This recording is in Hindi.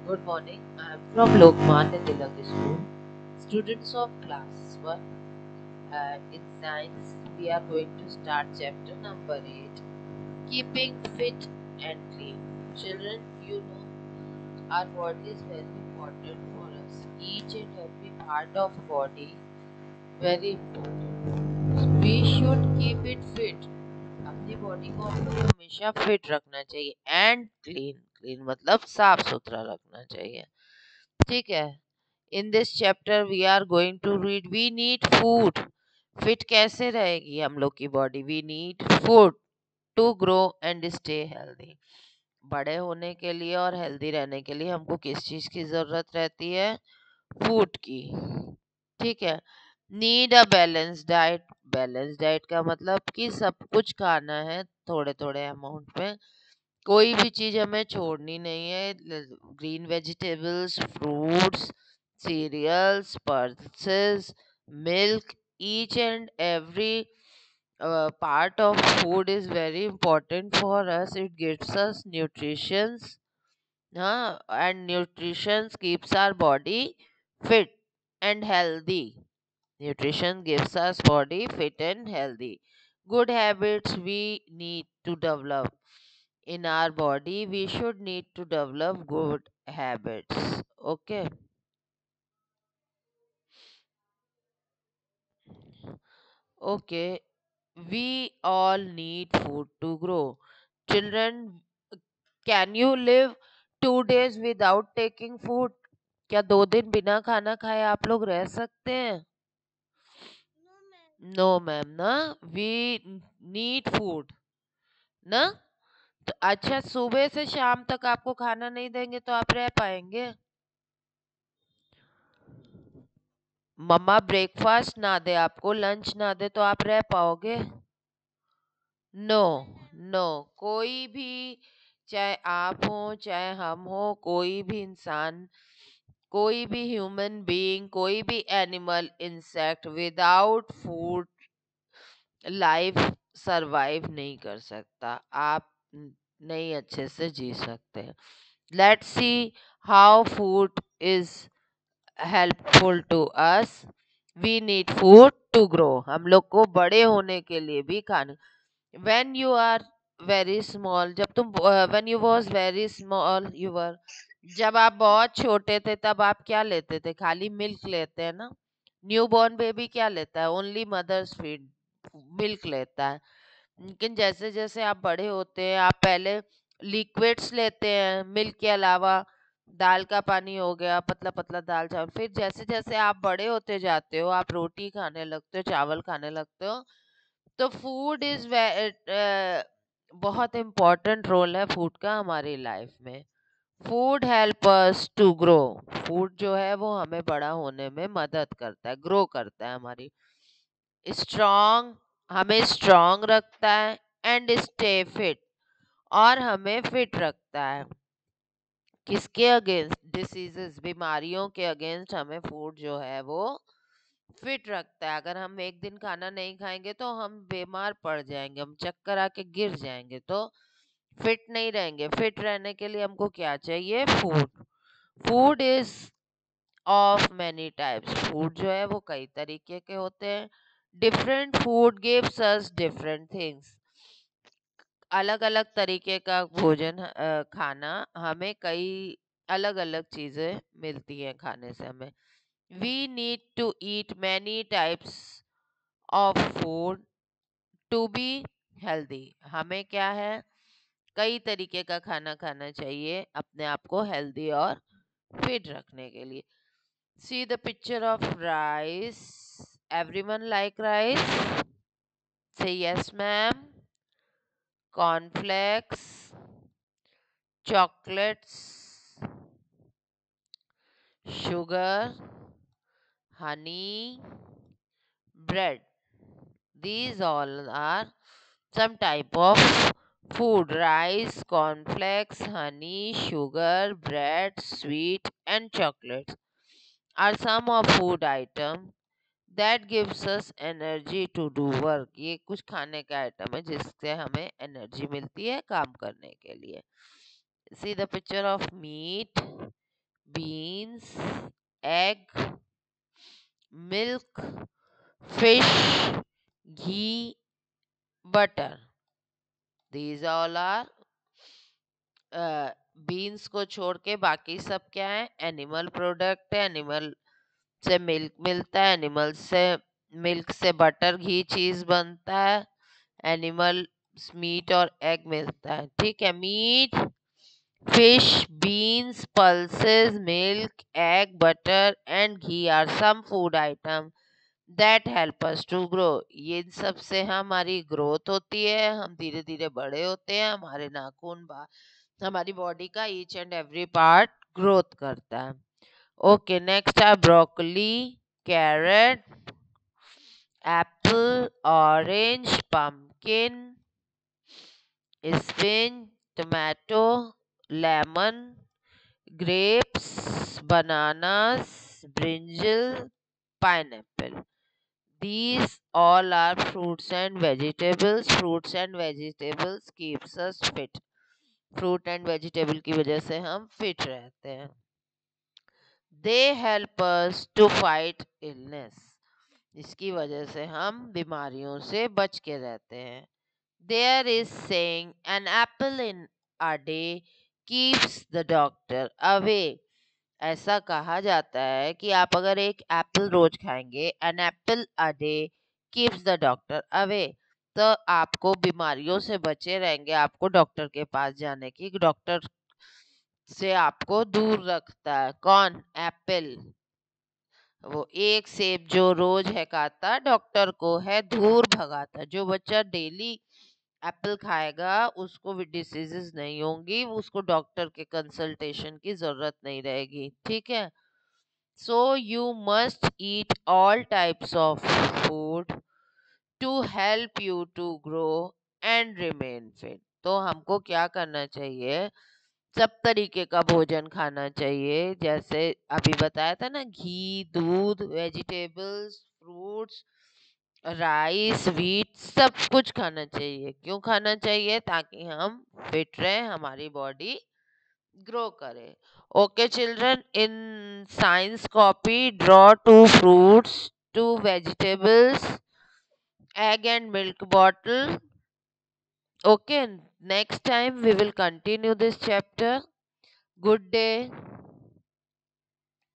Good morning. I am from Lokmanya Tilak School. Students of class 1 in science, we are going to start chapter number 8, keeping fit and clean. Children, you know our body is very important for us. Each and every part of body very important. We should keep it fit. अपनी बॉडी को हमको हमेशा फिट रखना चाहिए एंड क्लीन. क्लीन मतलब साफ सुथरा रखना चाहिए. ठीक है. In this chapter we are going to read we need food. Fit कैसे रहेगी हम लोग की body? We need food to grow and stay healthy. बड़े होने के लिए और हेल्दी रहने के लिए हमको किस चीज की जरूरत रहती है? फूड की. ठीक है. Need a balance diet. Balance diet का मतलब कि सब कुछ खाना है थोड़े थोड़े अमाउंट में. कोई भी चीज हमें छोड़नी नहीं है. Green vegetables, fruits, cereals, pulses, milk, each and every part of food is very important for us. It gives us nutrition, and nutrition keeps our body fit and healthy. Nutrition gives us body fit and healthy. Good habits we need to develop in our body. We should need to develop good habits. Okay. Okay. We all need food to grow. Children, can you live 2 days without taking food? क्या 2 दिन बिना खाना खाए आप लोग रह सकते हैं? नो मैम ना. वी नीड फूड ना. तो अच्छा, सुबह से शाम तक आपको खाना नहीं देंगे तो आप रह पाएंगे? मम्मा ब्रेकफास्ट ना दे आपको, लंच ना दे तो आप रह पाओगे? नो. नो. कोई भी, चाहे आप हो चाहे हम हो, कोई भी इंसान, कोई भी ह्यूमन बीइंग, कोई भी animal, insect without food life survive नहीं कर सकता. आप नहीं अच्छे से जी सकते. Let's see how food is helpful to us. We need food to grow. हम लोग को बड़े होने के लिए भी खाना. when you are very small, जब तुम when you was very small you were, जब आप बहुत छोटे थे तब आप क्या लेते थे? खाली मिल्क लेते हैं ना. न्यू बॉर्न बेबी क्या लेता है? ओनली मदर्स फीड, मिल्क लेता है. लेकिन जैसे जैसे आप बड़े होते हैं आप पहले लिक्विड्स लेते हैं मिल्क के अलावा. दाल का पानी हो गया, पतला पतला दाल चावल. फिर जैसे जैसे आप बड़े होते जाते हो आप रोटी खाने लगते हो, चावल खाने लगते हो. तो फूड इज बहुत इम्पोर्टेंट रोल है फूड का हमारी लाइफ में. Food help us to grow. Food जो है वो हमें बड़ा होने में मदद करता है, ग्रो करता है हमारी. स्ट्रॉन्ग, हमें स्ट्रॉन्ग रखता है एंड स्टे फिट, और हमें फिट रखता है. किसके अगेंस्ट? डिसीजेस, बीमारियों के अगेंस्ट हमें फूड जो है वो फिट रखता है. अगर हम एक दिन खाना नहीं खाएंगे तो हम बीमार पड़ जाएंगे, हम चक्कर आके गिर जाएंगे, तो फिट नहीं रहेंगे. फिट रहने के लिए हमको क्या चाहिए? Food. Food is of many types. Food जो है वो कई तरीके के होते हैं. Different food gives us different things. अलग अलग तरीके का भोजन, खाना हमें कई अलग अलग चीजें मिलती हैं खाने से हमें. We need to eat many types of food to be healthy. हमें क्या है? कई तरीके का खाना खाना चाहिए अपने आप को हेल्दी और फिट रखने के लिए. See the picture of rice. Everyone like rice? Say yes ma'am. Cornflakes, chocolates, sugar, honey, bread. These all are some type of food. Rice, cornflakes, honey, sugar, bread, sweet and chocolates are some of food item that gives us energy to do work. ये कुछ खाने का आइटम है जिससे हमें एनर्जी मिलती है काम करने के लिए. See the picture of meat. beans, egg, milk, fish, ghee, butter. These all are beans को छोड़ के बाकी सब क्या है, एनिमल प्रोडक्ट है। एनिमल से मिल्क मिलता है, एनिमल से मिल्क से बटर घी चीज बनता है, एनिमल मीट और एग मिलता है। ठीक है, meat, fish, beans, pulses, milk, egg, butter and ghee are some food items that help us to grow. ये इन सब से हमारी ग्रोथ होती है, हम धीरे धीरे बड़े होते हैं, हमारे नाखून हमारी बॉडी का each and every part growth करता है। ओके, नेक्स्ट है broccoli, carrot, apple, orange, pumpkin, spinach, tomato, lemon, grapes, bananas, brinjal, pineapple. These all are fruits and vegetables. Fruits and vegetables keeps us fit. Fruit and vegetable की वजह से हम फिट रहते हैं। They help us to fight illness, इसकी वजह से हम बीमारियों से बच के रहते हैं। There is saying an apple in a day keeps the doctor away. ऐसा कहा जाता है कि आप अगर एक एप्पल रोज खाएंगे, an apple a day keeps the doctor away, तो आपको बीमारियों से बचे रहेंगे, आपको डॉक्टर के पास जाने की, डॉक्टर से आपको दूर रखता है। कौन? एप्पल। वो एक सेब जो रोज है खाता, डॉक्टर को है दूर भगाता। जो बच्चा डेली एप्पल खाएगा उसको भी डिसीजेस नहीं होंगी, उसको डॉक्टर के कंसल्टेशन की जरूरत नहीं रहेगी। ठीक है, so you must eat all types of food to help you to grow and remain fit. तो हमको क्या करना चाहिए? सब तरीके का भोजन खाना चाहिए, जैसे अभी बताया था ना, घी, दूध, वेजिटेबल्स, फ्रूट्स, राइस, व्हीट, सब कुछ खाना चाहिए। क्यों खाना चाहिए? ताकि हम फिट रहें, हमारी बॉडी ग्रो करे। Okay children, in science copy draw two fruits, two vegetables, egg and milk bottle. Okay, next time we will continue this chapter. Good day.